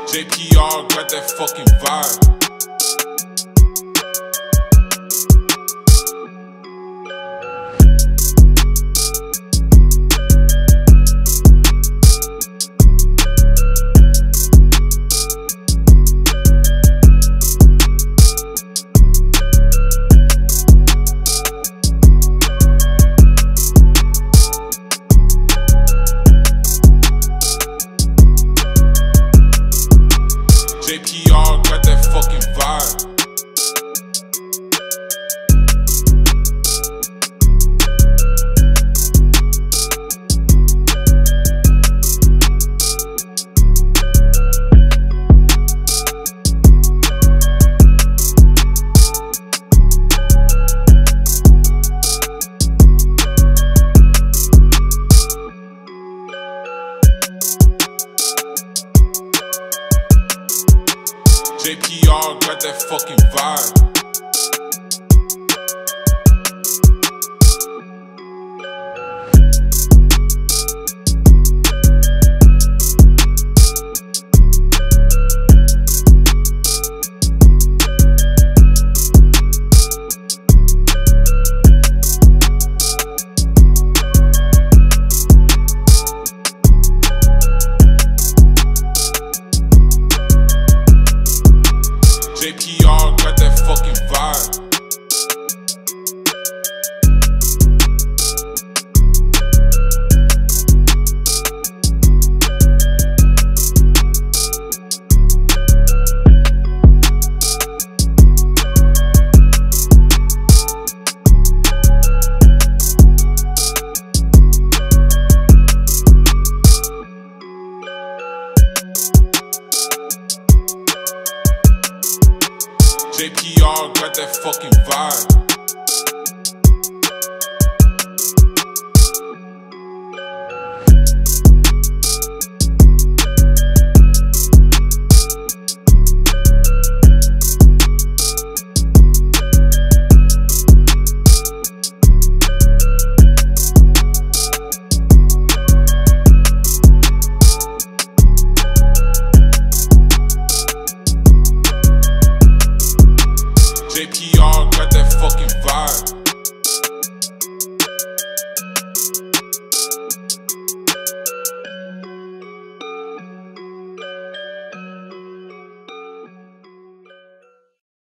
JPR got that fucking vibe. JPR got that fucking vibe. JPR got that fucking vibe. JPR got that fucking vibe. JPR got that fucking vibe. JPR got that fucking vibe.